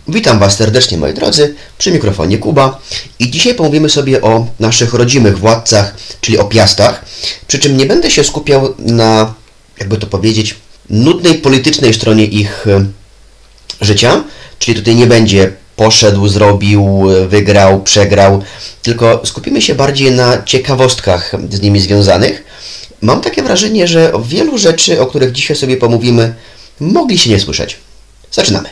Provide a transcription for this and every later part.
Witam Was serdecznie, moi drodzy, przy mikrofonie Kuba i dzisiaj pomówimy sobie o naszych rodzimych władcach, czyli o Piastach, przy czym nie będę się skupiał na, jakby to powiedzieć, nudnej politycznej stronie ich życia, czyli tutaj nie będzie poszedł, zrobił, wygrał, przegrał, tylko skupimy się bardziej na ciekawostkach z nimi związanych. Mam takie wrażenie, że o wielu rzeczy, o których dzisiaj sobie pomówimy, mogliście nie słyszeć. Zaczynamy.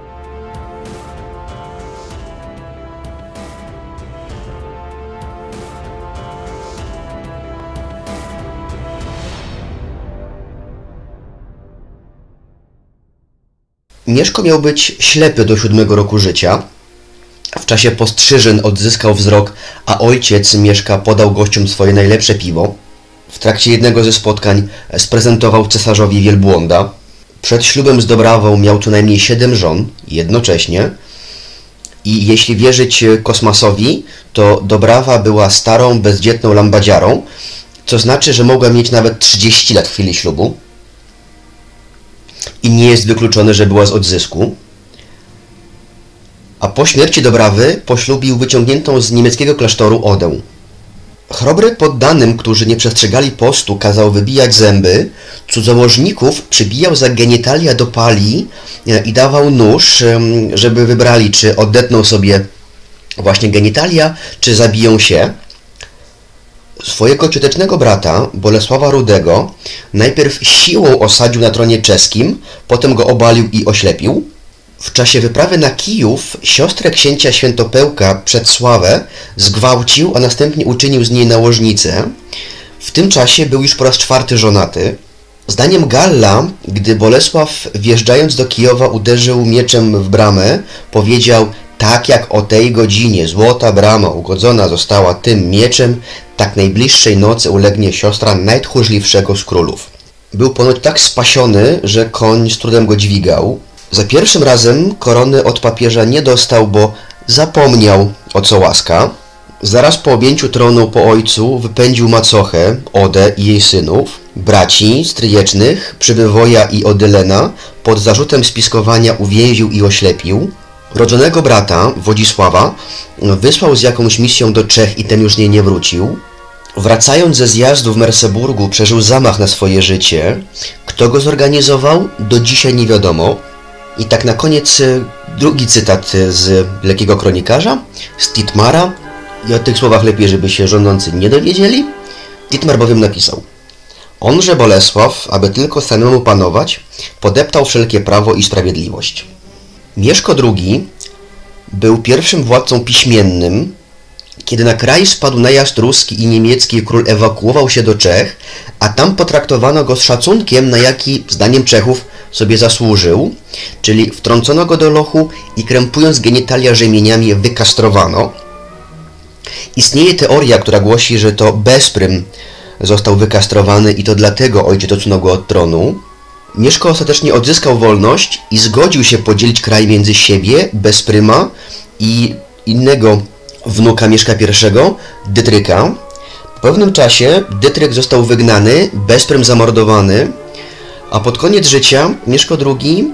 Mieszko miał być ślepy do 7 roku życia. W czasie postrzyżyn odzyskał wzrok, a ojciec Mieszka podał gościom swoje najlepsze piwo. W trakcie jednego ze spotkań sprezentował cesarzowi wielbłąda. Przed ślubem z Dobrawą miał co najmniej 7 żon jednocześnie. I jeśli wierzyć Kosmasowi, to Dobrawa była starą, bezdzietną lambadziarą, co znaczy, że mogła mieć nawet 30 lat w chwili ślubu. I nie jest wykluczone, że była z odzysku. A po śmierci Dobrawy poślubił wyciągniętą z niemieckiego klasztoru Odę. Chrobry poddanym, którzy nie przestrzegali postu, kazał wybijać zęby, cudzołożników przybijał za genitalia do pali i dawał nóż, żeby wybrali, czy odetną sobie właśnie genitalia, czy zabiją się. Swojego ciotecznego brata, Bolesława Rudego, najpierw siłą osadził na tronie czeskim, potem go obalił i oślepił. W czasie wyprawy na Kijów siostrę księcia Świętopełka Przedsławę zgwałcił, a następnie uczynił z niej nałożnicę. W tym czasie był już po raz 4 żonaty. Zdaniem Galla, gdy Bolesław wjeżdżając do Kijowa uderzył mieczem w bramę, powiedział: tak jak o tej godzinie złota brama ugodzona została tym mieczem, tak najbliższej nocy ulegnie siostra najtchórzliwszego z królów. Był ponoć tak spasiony, że koń z trudem go dźwigał. Za pierwszym razem korony od papieża nie dostał, bo zapomniał, o co łaska. Zaraz po objęciu tronu po ojcu wypędził macochę, Odę i jej synów, braci stryjecznych, Przybywoja i Odylena, pod zarzutem spiskowania uwięził i oślepił. Rodzonego brata, Wodzisława, wysłał z jakąś misją do Czech i ten już z niej nie wrócił. Wracając ze zjazdu w Merseburgu przeżył zamach na swoje życie. Kto go zorganizował? Do dzisiaj nie wiadomo. I tak na koniec drugi cytat z Wielkiego Kronikarza, z Titmara. I o tych słowach lepiej, żeby się rządzący nie dowiedzieli. Titmar bowiem napisał: onże Bolesław, aby tylko samemu panować, podeptał wszelkie prawo i sprawiedliwość. Mieszko II był pierwszym władcą piśmiennym. Kiedy na kraj spadł najazd ruski i niemiecki, król ewakuował się do Czech, a tam potraktowano go z szacunkiem, na jaki, zdaniem Czechów, sobie zasłużył, czyli wtrącono go do lochu i krępując genitalia rzemieniami wykastrowano. Istnieje teoria, która głosi, że to Bezprym został wykastrowany i to dlatego ojciec odsunął go od tronu. Mieszko ostatecznie odzyskał wolność i zgodził się podzielić kraj między siebie, Bezpryma, i innego wnuka Mieszka I, Dytryka. Po pewnym czasie Dytryk został wygnany, Bezprym zamordowany, a pod koniec życia Mieszko II,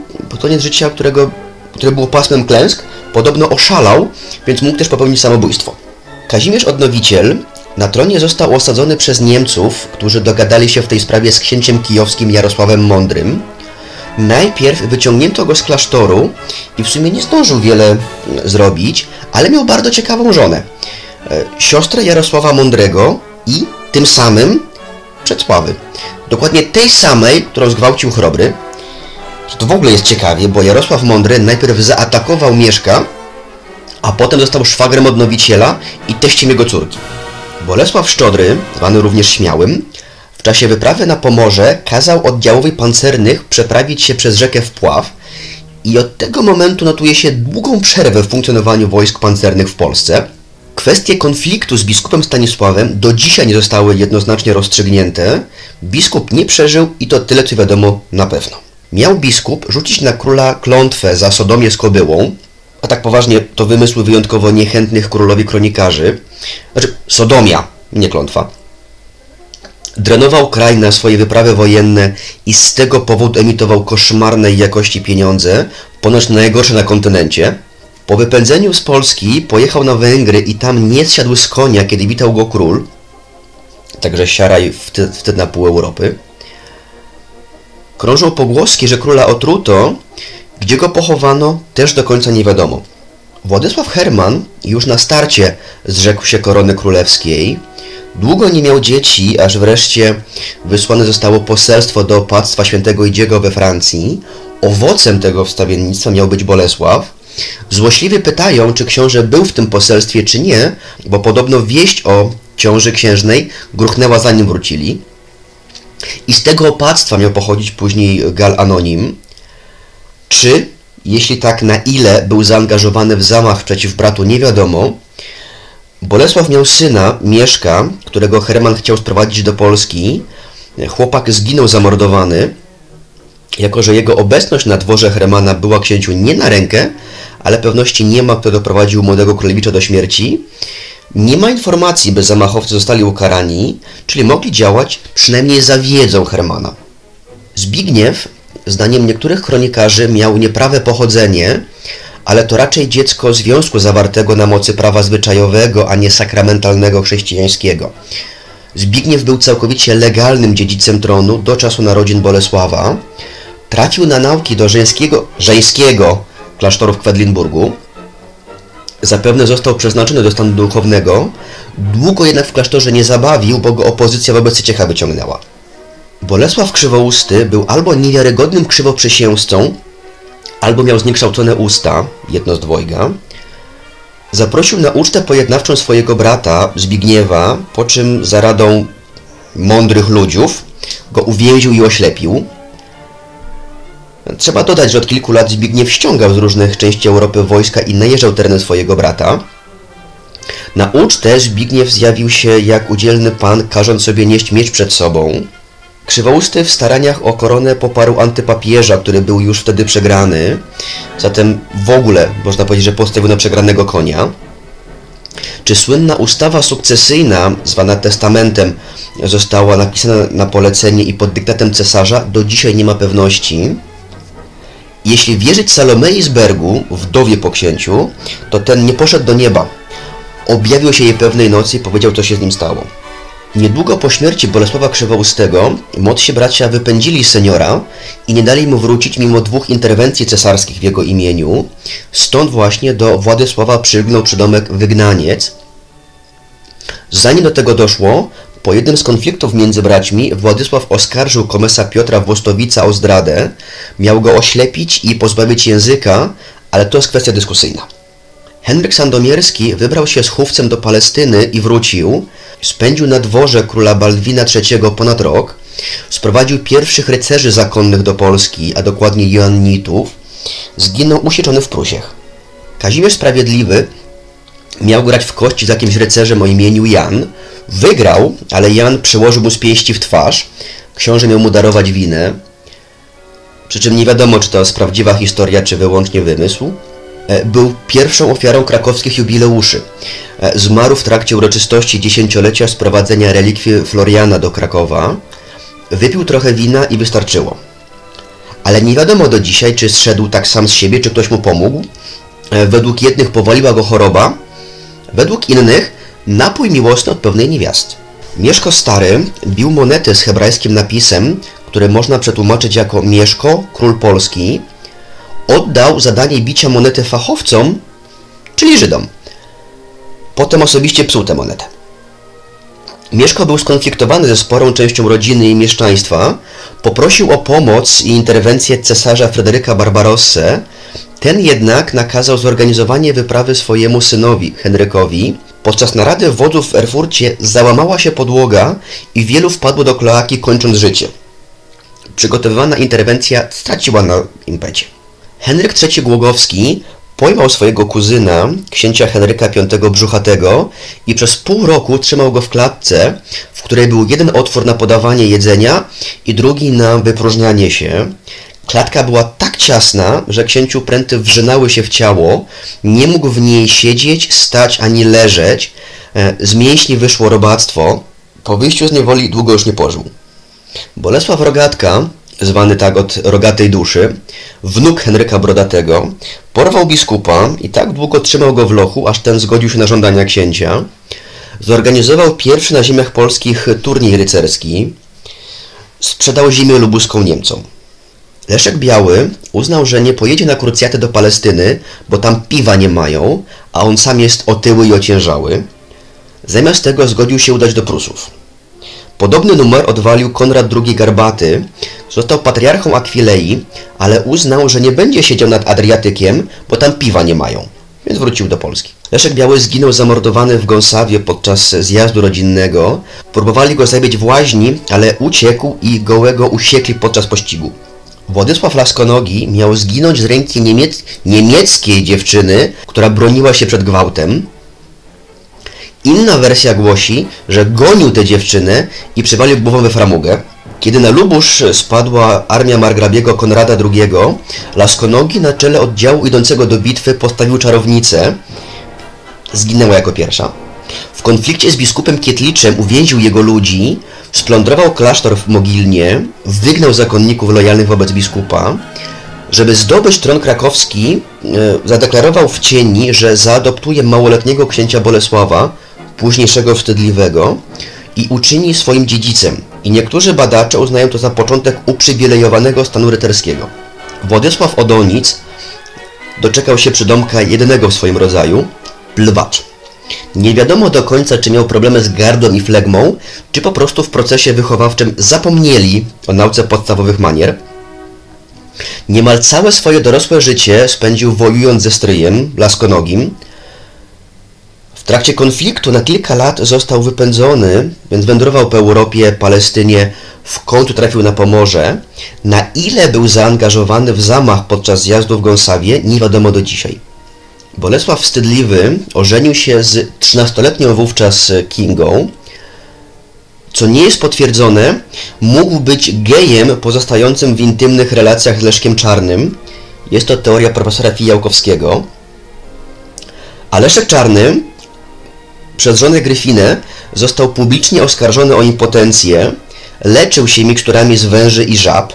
które było pasmem klęsk, podobno oszalał, więc mógł też popełnić samobójstwo. Kazimierz Odnowiciel na tronie został osadzony przez Niemców, którzy dogadali się w tej sprawie z księciem kijowskim Jarosławem Mądrym. Najpierw wyciągnięto go z klasztoru i w sumie nie zdążył wiele zrobić, ale miał bardzo ciekawą żonę. Siostrę Jarosława Mądrego i tym samym Przedsławy. Dokładnie tej samej, którą zgwałcił Chrobry. To w ogóle jest ciekawie, bo Jarosław Mądry najpierw zaatakował Mieszka, a potem został szwagrem Odnowiciela i teściem jego córki. Bolesław Szczodry, zwany również Śmiałym, w czasie wyprawy na Pomorze kazał oddziałowi pancernych przeprawić się przez rzekę Wpław i od tego momentu notuje się długą przerwę w funkcjonowaniu wojsk pancernych w Polsce. Kwestie konfliktu z biskupem Stanisławem do dzisiaj nie zostały jednoznacznie rozstrzygnięte. Biskup nie przeżył i to tyle, co wiadomo na pewno. Miał biskup rzucić na króla klątwę za sodomię z kobyłą, a tak poważnie to wymysły wyjątkowo niechętnych królowi kronikarzy. Znaczy, sodomia, nie klątwa. Drenował kraj na swoje wyprawy wojenne i z tego powodu emitował koszmarnej jakości pieniądze, ponoć najgorsze na kontynencie. Po wypędzeniu z Polski pojechał na Węgry i tam nie zsiadł z konia, kiedy witał go król. Także siaraj wtedy na pół Europy. Krążą pogłoski, że króla otruto. Gdzie go pochowano, też do końca nie wiadomo. Władysław Herman już na starcie zrzekł się korony królewskiej. Długo nie miał dzieci, aż wreszcie wysłane zostało poselstwo do opactwa świętego Idziego we Francji. Owocem tego wstawiennictwa miał być Bolesław. Złośliwie pytają, czy książę był w tym poselstwie, czy nie, bo podobno wieść o ciąży księżnej gruchnęła, zanim wrócili. I z tego opactwa miał pochodzić później Gal Anonim. Czy, jeśli tak, na ile był zaangażowany w zamach przeciw bratu, nie wiadomo. Bolesław miał syna, Mieszka, którego Herman chciał sprowadzić do Polski. Chłopak zginął zamordowany, jako że jego obecność na dworze Hermana była księciu nie na rękę, ale pewności nie ma, kto doprowadził młodego królewicza do śmierci. Nie ma informacji, by zamachowcy zostali ukarani, czyli mogli działać przynajmniej za wiedzą Hermana. Zbigniew, zdaniem niektórych kronikarzy, miał nieprawe pochodzenie, ale to raczej dziecko związku zawartego na mocy prawa zwyczajowego, a nie sakramentalnego chrześcijańskiego. Zbigniew był całkowicie legalnym dziedzicem tronu do czasu narodzin Bolesława. Trafił na nauki do żeńskiego klasztoru w Kwedlinburgu. Zapewne został przeznaczony do stanu duchownego. Długo jednak w klasztorze nie zabawił, bo go opozycja wobec Ciecha wyciągnęła. Bolesław Krzywousty był albo niewiarygodnym krzywoprzysięzcą, albo miał zniekształcone usta, jedno z dwojga. Zaprosił na ucztę pojednawczą swojego brata, Zbigniewa, po czym za radą mądrych ludziów go uwięził i oślepił. Trzeba dodać, że od kilku lat Zbigniew ściągał z różnych części Europy wojska i najeżdżał tereny swojego brata. Na ucztę Zbigniew zjawił się jak udzielny pan, każąc sobie nieść miecz przed sobą. Krzywousty w staraniach o koronę poparł antypapieża, który był już wtedy przegrany. Zatem w ogóle można powiedzieć, że postawił na przegranego konia. Czy słynna ustawa sukcesyjna, zwana testamentem, została napisana na polecenie i pod dyktatem cesarza, do dzisiaj nie ma pewności. Jeśli wierzyć Salomei z Bergu, wdowie po księciu, to ten nie poszedł do nieba. Objawił się jej pewnej nocy i powiedział, co się z nim stało. Niedługo po śmierci Bolesława Krzywoustego młodsi bracia wypędzili seniora i nie dali mu wrócić mimo 2 interwencji cesarskich w jego imieniu. Stąd właśnie do Władysława przylgnął przydomek Wygnaniec. Zanim do tego doszło, po jednym z konfliktów między braćmi Władysław oskarżył komesa Piotra Włostowica o zdradę, miał go oślepić i pozbawić języka, ale to jest kwestia dyskusyjna. Henryk Sandomierski wybrał się z chówcem do Palestyny i wrócił. Spędził na dworze króla Baldwina III ponad rok. Sprowadził pierwszych rycerzy zakonnych do Polski, a dokładnie Joannitów. Zginął usieczony w Prusiach. Kazimierz Sprawiedliwy miał grać w kości z jakimś rycerzem o imieniu Jan. Wygrał, ale Jan przyłożył mu z pięści w twarz. Książę miał mu darować winę. Przy czym nie wiadomo, czy to jest prawdziwa historia, czy wyłącznie wymysł. Był pierwszą ofiarą krakowskich jubileuszy. Zmarł w trakcie uroczystości 10-lecia sprowadzenia relikwii Floriana do Krakowa. Wypił trochę wina i wystarczyło. Ale nie wiadomo do dzisiaj, czy zszedł tak sam z siebie, czy ktoś mu pomógł. Według jednych powaliła go choroba, według innych napój miłosny od pewnej niewiasty. Mieszko Stary bił monety z hebrajskim napisem, które można przetłumaczyć jako Mieszko, król Polski. Oddał zadanie bicia monety fachowcom, czyli Żydom. Potem osobiście psuł tę monetę. Mieszko był skonfliktowany ze sporą częścią rodziny i mieszczaństwa. Poprosił o pomoc i interwencję cesarza Fryderyka Barbarossę. Ten jednak nakazał zorganizowanie wyprawy swojemu synowi, Henrykowi. Podczas narady wodzów w Erfurcie załamała się podłoga i wielu wpadło do kloaki, kończąc życie. Przygotowywana interwencja straciła na impecie. Henryk III Głogowski pojmał swojego kuzyna, księcia Henryka V Brzuchatego i przez pół roku trzymał go w klatce, w której był jeden otwór na podawanie jedzenia i drugi na wypróżnianie się. Klatka była tak ciasna, że księciu pręty wrzynały się w ciało, nie mógł w niej siedzieć, stać ani leżeć. Z mięśni wyszło robactwo. Po wyjściu z niewoli długo już nie pożył. Bolesław Rogatka, zwany tak od rogatej duszy, wnuk Henryka Brodatego, porwał biskupa i tak długo trzymał go w lochu, aż ten zgodził się na żądania księcia. Zorganizował pierwszy na ziemiach polskich turniej rycerski. Sprzedał ziemię lubuską Niemcom. Leszek Biały uznał, że nie pojedzie na krucjatę do Palestyny, bo tam piwa nie mają, a on sam jest otyły i ociężały. Zamiast tego zgodził się udać do Prusów. Podobny numer odwalił Konrad II Garbaty, został patriarchą Akwilei, ale uznał, że nie będzie siedział nad Adriatykiem, bo tam piwa nie mają, więc wrócił do Polski. Leszek Biały zginął zamordowany w Gąsawie podczas zjazdu rodzinnego. Próbowali go zabić w łaźni, ale uciekł i gołego usiekli podczas pościgu. Władysław Laskonogi miał zginąć z ręki niemieckiej dziewczyny, która broniła się przed gwałtem. Inna wersja głosi, że gonił tę dziewczynę i przywalił głową we framugę. Kiedy na Lubusz spadła armia margrabiego Konrada II, Laskonogi na czele oddziału idącego do bitwy postawił czarownicę. Zginęła jako pierwsza. W konflikcie z biskupem Kietliczem uwięził jego ludzi, splądrował klasztor w Mogilnie, wygnał zakonników lojalnych wobec biskupa. Żeby zdobyć tron krakowski, zadeklarował w cieni, że zaadoptuje małoletniego księcia Bolesława, późniejszego Wstydliwego, i uczyni swoim dziedzicem. I niektórzy badacze uznają to za początek uprzywilejowanego stanu rycerskiego. Władysław Odonic doczekał się przydomka jedynego w swoim rodzaju – plwacz. Nie wiadomo do końca, czy miał problemy z gardłem i flegmą, czy po prostu w procesie wychowawczym zapomnieli o nauce podstawowych manier. Niemal całe swoje dorosłe życie spędził wojując ze stryjem, Laskonogim. W trakcie konfliktu na kilka lat został wypędzony, więc wędrował po Europie, Palestynie, w końcu trafił na Pomorze. Na ile był zaangażowany w zamach podczas zjazdu w Gąsawie, nie wiadomo do dzisiaj. Bolesław Wstydliwy ożenił się z 13-letnią wówczas Kingą. Co nie jest potwierdzone, mógł być gejem pozostającym w intymnych relacjach z Leszkiem Czarnym. Jest to teoria profesora Fijałkowskiego. A Leszek Czarny przez żonę Gryfinę został publicznie oskarżony o impotencję, leczył się miksturami z węży i żab.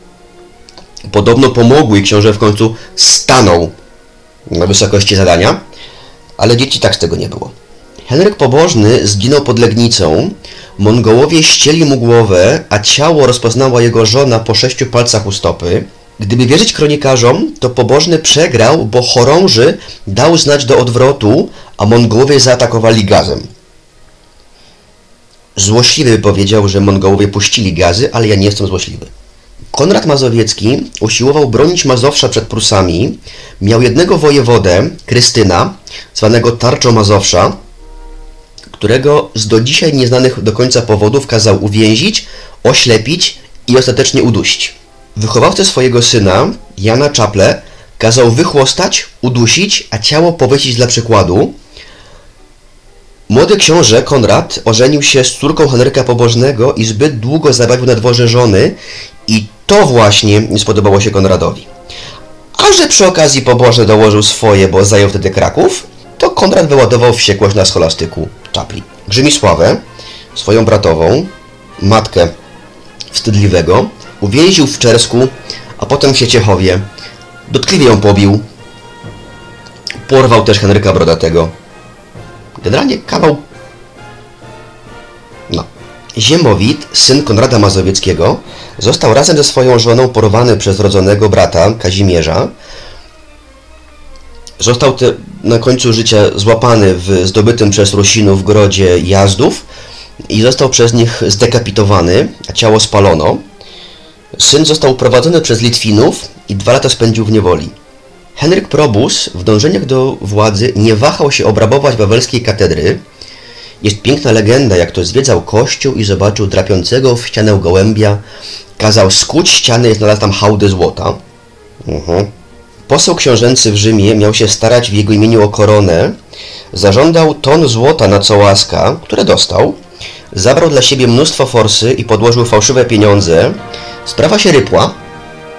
Podobno pomogły i książę w końcu stanął na wysokości zadania, ale dzieci tak z tego nie było. Henryk Pobożny zginął pod Legnicą, Mongołowie ścieli mu głowę, a ciało rozpoznała jego żona po 6 palcach u stopy. Gdyby wierzyć kronikarzom, to Pobożny przegrał, bo chorąży dał znać do odwrotu, a Mongołowie zaatakowali gazem. Złośliwy powiedział, że Mongołowie puścili gazy, ale ja nie jestem złośliwy. Konrad Mazowiecki usiłował bronić Mazowsza przed Prusami. Miał jednego wojewodę, Krystyna, zwanego Tarczą Mazowsza, którego z do dzisiaj nieznanych do końca powodów kazał uwięzić, oślepić i ostatecznie udusić. Wychowawcę swojego syna, Jana Czaple, kazał wychłostać, udusić, a ciało powiesić dla przykładu. Młody książę Konrad ożenił się z córką Henryka Pobożnego i zbyt długo zabawił na dworze żony i to właśnie nie spodobało się Konradowi. A że przy okazji Pobożny dołożył swoje, bo zajął wtedy Kraków, to Konrad wyładował wściekłość na scholastyku Czapli. Grzymisławę, swoją bratową, matkę Wstydliwego, uwięził w Czersku, a potem w Sieciechowie. Dotkliwie ją pobił. Porwał też Henryka Brodatego. Generalnie kawał... Ziemowit, syn Konrada Mazowieckiego, został razem ze swoją żoną porwany przez rodzonego brata Kazimierza. Został na końcu życia złapany w zdobytym przez Rusinów grodzie Jazdów i został przez nich zdekapitowany, a ciało spalono. Syn został uprowadzony przez Litwinów i 2 lata spędził w niewoli. Henryk Probus w dążeniach do władzy nie wahał się obrabować wawelskiej katedry. Jest piękna legenda, jak to zwiedzał kościół i zobaczył drapiącego w ścianę gołębia, kazał skuć ścianę i znalazł tam hałdy złota. Poseł książęcy w Rzymie miał się starać w jego imieniu o koronę, zażądał ton złota na co łaska, które dostał, zabrał dla siebie mnóstwo forsy i podłożył fałszywe pieniądze. Sprawa się rypła.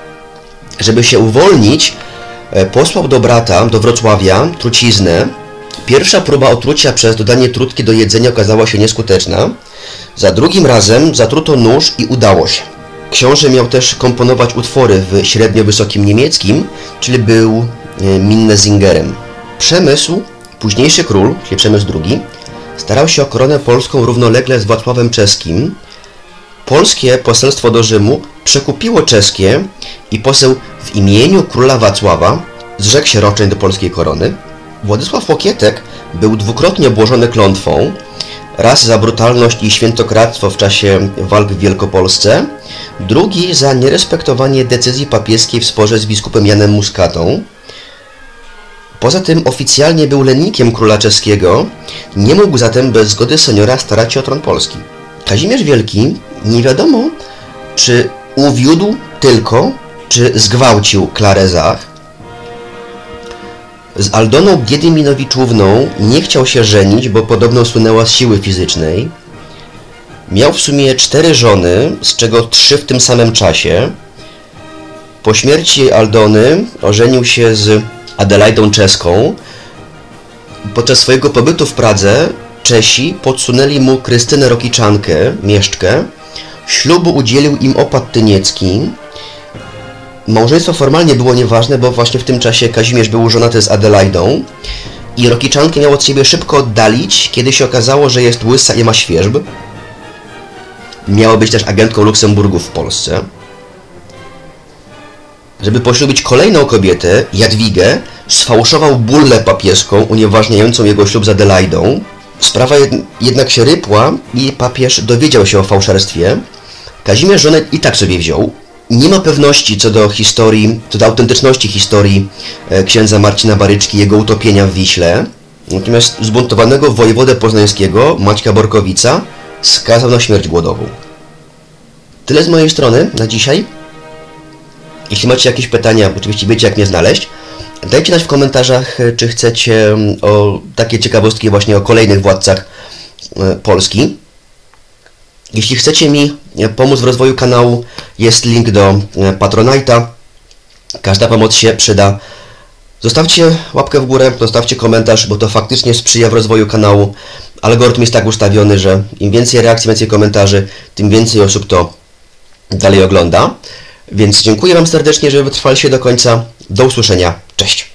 Żeby się uwolnić, posłał do brata, do Wrocławia, truciznę Pierwsza próba otrucia przez dodanie trutki do jedzenia okazała się nieskuteczna. Za drugim razem zatruto nóż i udało się. Książę miał też komponować utwory w średnio wysokim niemieckim, czyli był Minnesingerem. Przemysł, późniejszy król, czyli Przemysł II, starał się o koronę polską równolegle z Wacławem Czeskim. Polskie poselstwo do Rzymu przekupiło czeskie i poseł w imieniu króla Wacława zrzekł się roszczeń do polskiej korony. Władysław Łokietek był dwukrotnie obłożony klątwą, raz za brutalność i świętokradztwo w czasie walk w Wielkopolsce, drugi za nierespektowanie decyzji papieskiej w sporze z biskupem Janem Muskatą. Poza tym oficjalnie był lennikiem króla czeskiego, nie mógł zatem bez zgody seniora starać się o tron Polski. Kazimierz Wielki nie wiadomo, czy uwiódł tylko, czy zgwałcił Klarę Zach. Z Aldoną Giedyminowiczówną nie chciał się żenić, bo podobno słynęła z siły fizycznej. Miał w sumie 4 żony, z czego 3 w tym samym czasie. Po śmierci Aldony ożenił się z Adelaidą Czeską. Podczas swojego pobytu w Pradze Czesi podsunęli mu Krystynę Rokiczankę, mieszczkę. Ślubu udzielił im opat tyniecki. Małżeństwo formalnie było nieważne, bo właśnie w tym czasie Kazimierz był żonaty z Adelaidą i Rokiczankę miał od siebie szybko oddalić, kiedy się okazało, że jest łysa i ma świerzb. Miała być też agentką Luksemburgu w Polsce. Żeby poślubić kolejną kobietę, Jadwigę, sfałszował bullę papieską unieważniającą jego ślub z Adelaidą. Sprawa jednak się rypła i papież dowiedział się o fałszerstwie. Kazimierz żonę i tak sobie wziął. Nie ma pewności co do historii, co do autentyczności historii księdza Marcina Baryczki i jego utopienia w Wiśle. Natomiast zbuntowanego wojewodę poznańskiego, Maćka Borkowica, skazał na śmierć głodową. Tyle z mojej strony na dzisiaj. Jeśli macie jakieś pytania, oczywiście wiecie jak mnie znaleźć. Dajcie znać w komentarzach, czy chcecie o takie ciekawostki właśnie o kolejnych władcach Polski. Jeśli chcecie mi pomóc w rozwoju kanału, jest link do Patronite'a. Każda pomoc się przyda. Zostawcie łapkę w górę, zostawcie komentarz, bo to faktycznie sprzyja w rozwoju kanału. Algorytm jest tak ustawiony, że im więcej reakcji, więcej komentarzy, tym więcej osób to dalej ogląda. Więc dziękuję Wam serdecznie, że wytrwaliście do końca. Do usłyszenia. Cześć!